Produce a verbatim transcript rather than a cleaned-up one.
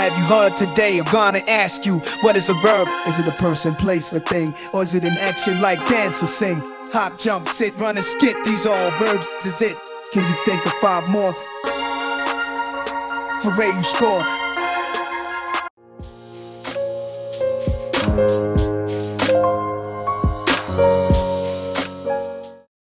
have you heard today? I'm gonna ask you, what is a verb? Is it a person, place, or thing? Or is it an action like dance or sing? Hop, jump, sit, run, and skip. These are all verbs, is it? Can you think of five more? Hooray, you score.